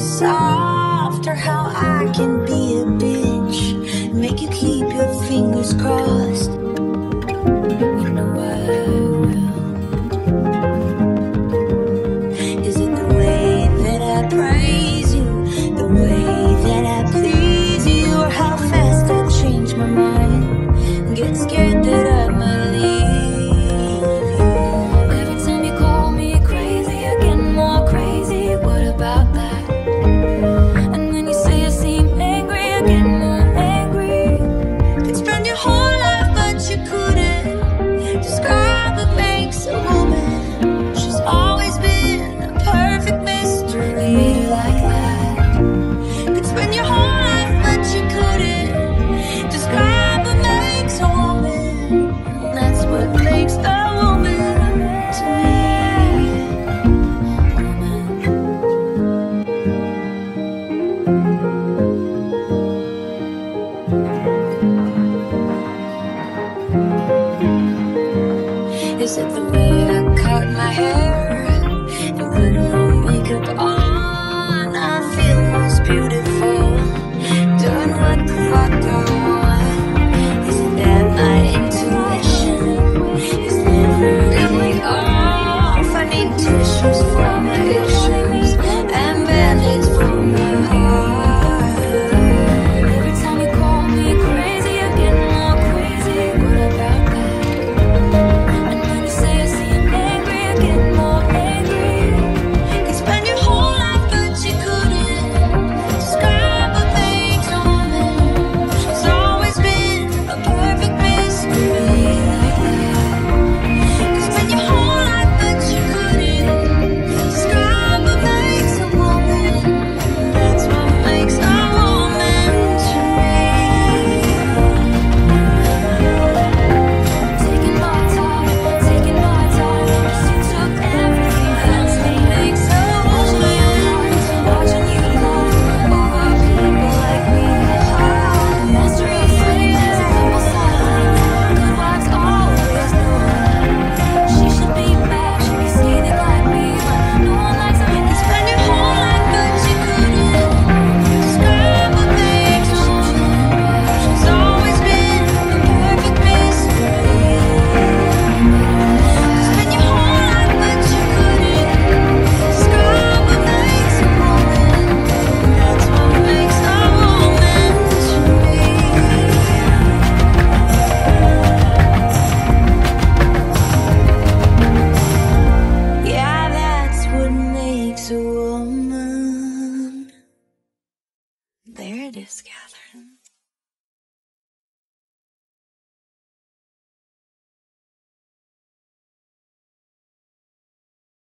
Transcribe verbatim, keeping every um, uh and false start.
soft, or how I can be a bitch, make you keep your fingers crossed. You know I will. Is it the way that I praise you, the way that I please you, or how fast I change my mind and get scared that I might leave you? Every time you call me crazy, I get more crazy. What about that? And when you say I seem angry, I get more angry. Could spend your whole life, but you couldn't describe what makes a woman. She's always been a perfect mystery like that. Could spend your whole life, but you couldn't describe what makes a woman. That's what makes a woman to me. Is it the way I cut my hair and put no makeup on? I feel most beautiful doing what the fuck I want. Is it that my intuition is never really off? I need tissues for my issues and band-aids for my heart. Every time you call me crazy, I get more crazy. What about that? And when you say I seem angry, I get more angry. Could spend your whole life, but you couldn't describe what makes a woman. She's always been a perfect mystery like that. Could spend your whole life, but you couldn't describe what makes a woman. That's what makes a woman to me. Taking my time, taking my time, 'cause you took everything from me. Makes a woman, watching you love over people like me. Mastery of phrases, a couple silence. Good vibes always know. She should be mad, should be scathing like me, but no one likes her. You spend your whole life, but you couldn't describe what makes a woman. She's always been a perfect mystery. Spend your whole life, but you couldn't describe what makes a woman. That's what makes a woman to me. Yeah, that's what makes a woman. There it is, Catherine.